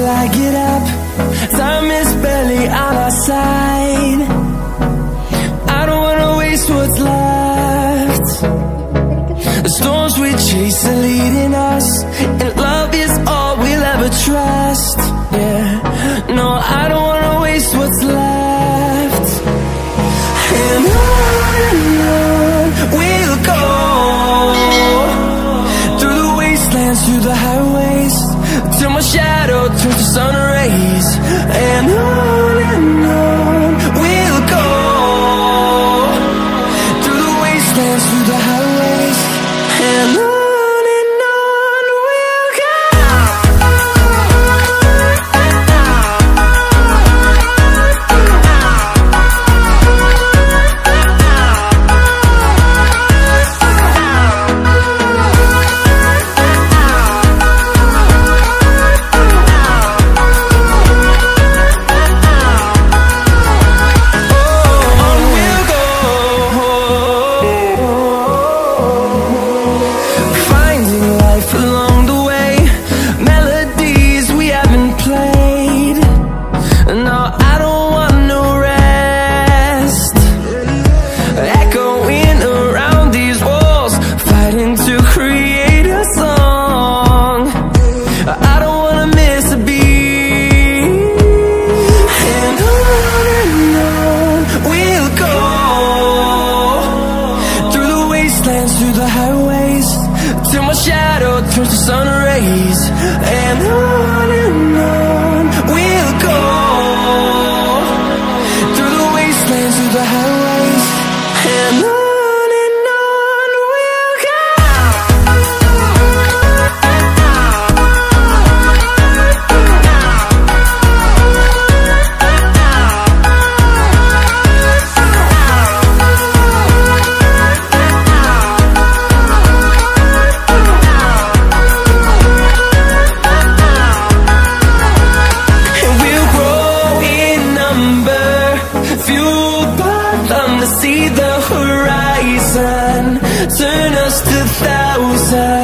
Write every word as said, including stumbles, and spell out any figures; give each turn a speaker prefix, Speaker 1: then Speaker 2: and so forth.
Speaker 1: till I get up. Time is barely on our side. I don't wanna waste what's left. The storms we chase are leading us, and love is all we'll ever trust. Yeah, no, I don't wanna waste what's left. And on and on we'll go, through the wastelands, through the highways, till my shadow turns to sun rays. And on and on we'll go, through the wastelands, through the highways, and on. Through the highways, till my shadow turns to sun rays. And on and on we'll go, through the wastelands, through the highways, and on. See the horizon, turn us to thousands.